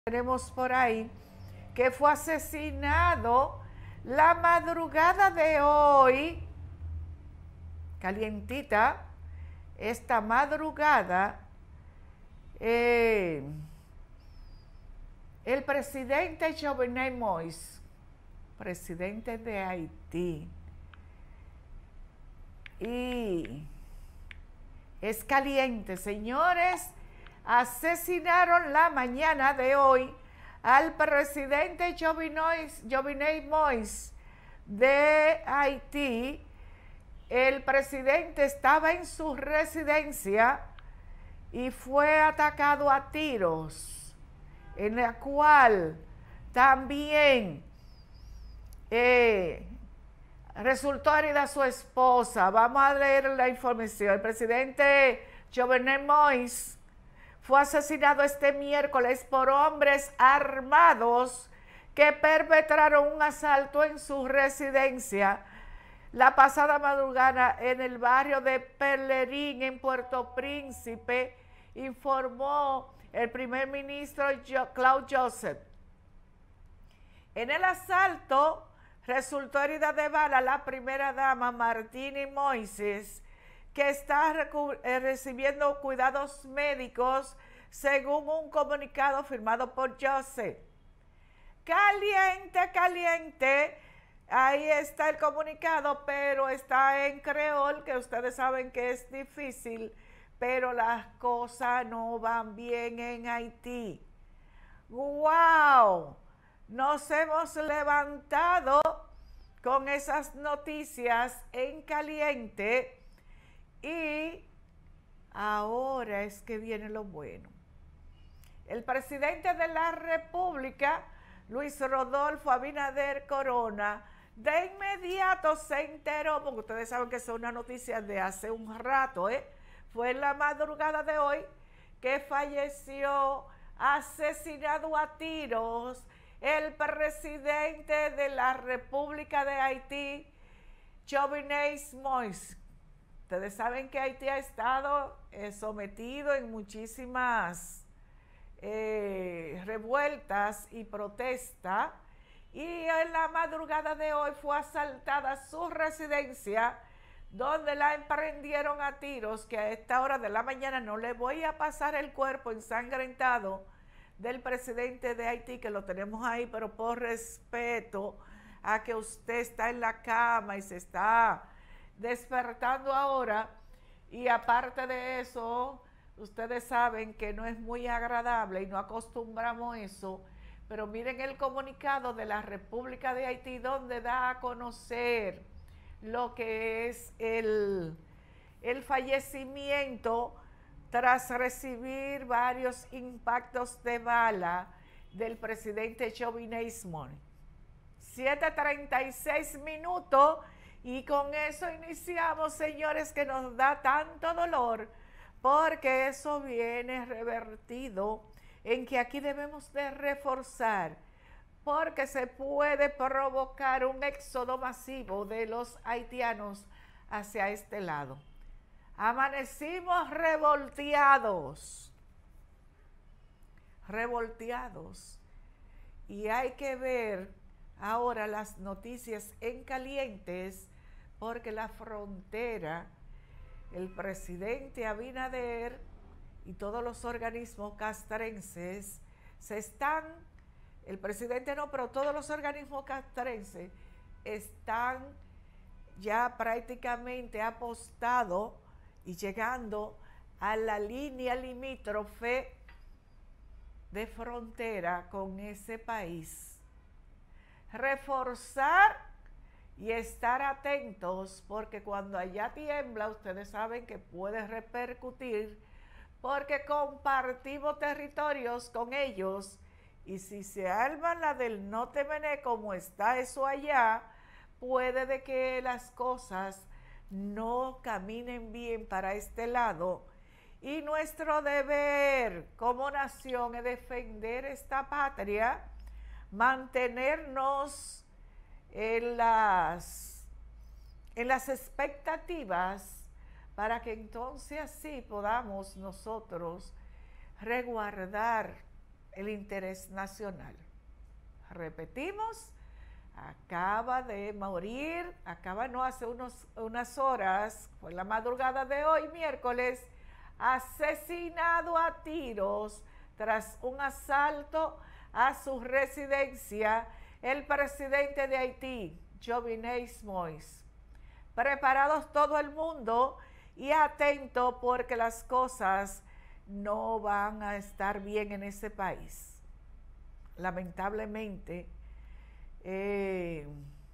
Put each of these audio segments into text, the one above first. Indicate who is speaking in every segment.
Speaker 1: tenemos por ahí, que fue asesinado la madrugada de hoy, calientita, esta madrugada, el presidente Jovenel Moïse, presidente de Haití, y es caliente, señores. Asesinaron la mañana de hoy al presidente Jovenel Moïse de Haití. El presidente estaba en su residencia y fue atacado a tiros, en la cual también resultó herida su esposa. Vamos a leer la información. El presidente Jovenel Moïse fue asesinado este miércoles por hombres armados que perpetraron un asalto en su residencia la pasada madrugada en el barrio de Pellerín, en Puerto Príncipe, informó el primer ministro Claude Joseph. En el asalto resultó herida de bala la primera dama Martini Moises, que está recibiendo cuidados médicos, según un comunicado firmado por Joseph. Caliente, caliente. Ahí está el comunicado, pero está en creol, que ustedes saben que es difícil, pero las cosas no van bien en Haití. ¡Wow! Nos hemos levantado con esas noticias en caliente. Y ahora es que viene lo bueno. El presidente de la República, Luis Rodolfo Abinader Corona, de inmediato se enteró, porque ustedes saben que es una noticia de hace un rato, fue en la madrugada de hoy que falleció asesinado a tiros el presidente de la República de Haití, Jovenel Moïse. Ustedes saben que Haití ha estado sometido en muchísimas revueltas y protestas, y en la madrugada de hoy fue asaltada su residencia, donde la emprendieron a tiros, que a esta hora de la mañana no le voy a pasar el cuerpo ensangrentado del presidente de Haití, que lo tenemos ahí, pero por respeto a que usted está en la cama y se está despertando ahora, y aparte de eso, ustedes saben que no es muy agradable y no acostumbramos eso, pero miren el comunicado de la República de Haití, donde da a conocer lo que es el fallecimiento tras recibir varios impactos de bala del presidente Jovenel Moïse. 7:36, y con eso iniciamos, señores, que nos da tanto dolor, porque eso viene revertido en que aquí debemos de reforzar, porque se puede provocar un éxodo masivo de los haitianos hacia este lado. Amanecimos revolteados, y hay que ver ahora las noticias en calientes, porque la frontera, el presidente Abinader y todos los organismos castrenses el presidente no, pero todos los organismos castrenses están ya prácticamente apostados y llegando a la línea limítrofe de frontera con ese país. Reforzar y estar atentos, porque cuando allá tiembla, ustedes saben que puede repercutir, porque compartimos territorios con ellos, y si se arma la del no te mené, como está eso allá, puede de que las cosas no caminen bien para este lado, y nuestro deber como nación es defender esta patria, mantenernos en las expectativas, para que entonces así podamos nosotros resguardar el interés nacional. Repetimos, acaba de morir, hace unas horas, fue la madrugada de hoy, miércoles, asesinado a tiros tras un asalto a su residencia, el presidente de Haití, Jovenel Moïse. Preparados todo el mundo y atento porque las cosas no van a estar bien en ese país. Lamentablemente, el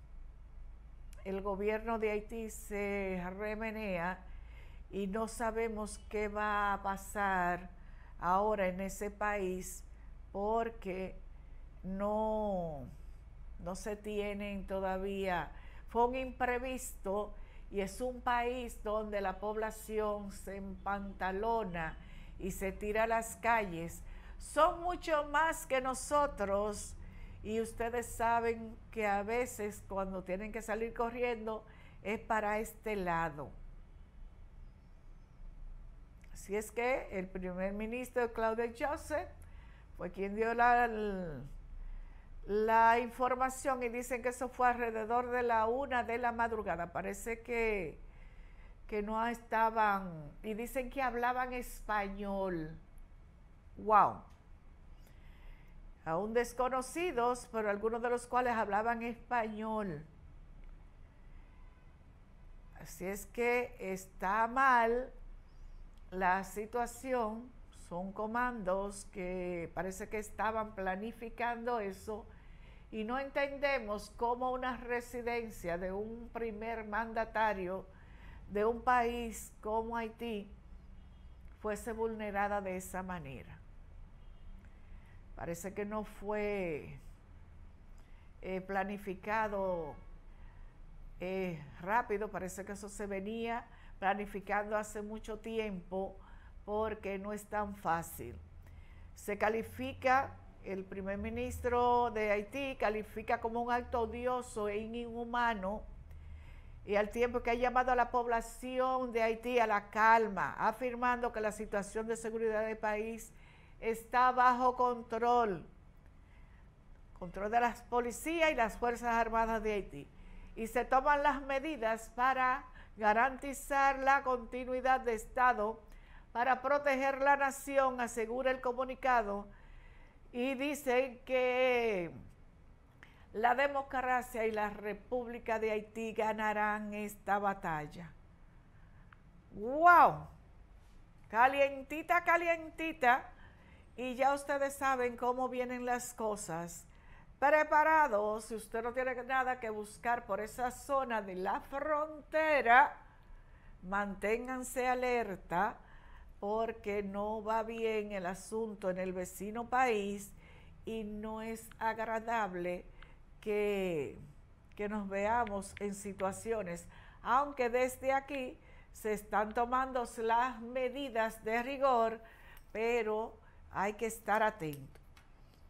Speaker 1: gobierno de Haití se remenea y no sabemos qué va a pasar ahora en ese país porque no se tienen todavía. Fue un imprevisto y es un país donde la población se empantalona y se tira a las calles. Son mucho más que nosotros y ustedes saben que a veces cuando tienen que salir corriendo es para este lado. Así es que el primer ministro Claude Joseph fue quien dio la información y dicen que eso fue alrededor de la 1 de la madrugada. Parece que no estaban, y dicen que hablaban español. ¡Wow! Aún desconocidos, pero algunos de los cuales hablaban español. Así es que está mal la situación. Son comandos que parece que estaban planificando eso y no entendemos cómo una residencia de un primer mandatario de un país como Haití fuese vulnerada de esa manera. Parece que no fue planificado rápido, parece que eso se venía planificando hace mucho tiempo porque no es tan fácil. Se califica, el primer ministro de Haití califica como un acto odioso e inhumano y al tiempo que ha llamado a la población de Haití a la calma, afirmando que la situación de seguridad del país está bajo control de las policías y las Fuerzas Armadas de Haití. Y se toman las medidas para garantizar la continuidad de Estado, para proteger la nación, asegura el comunicado, y dicen que la democracia y la República de Haití ganarán esta batalla. ¡Wow! Calientita, calientita. Y ya ustedes saben cómo vienen las cosas. Preparados, si usted no tiene nada que buscar por esa zona de la frontera, manténganse alerta porque no va bien el asunto en el vecino país y no es agradable que nos veamos en situaciones, aunque desde aquí se están tomando las medidas de rigor, pero hay que estar atentos.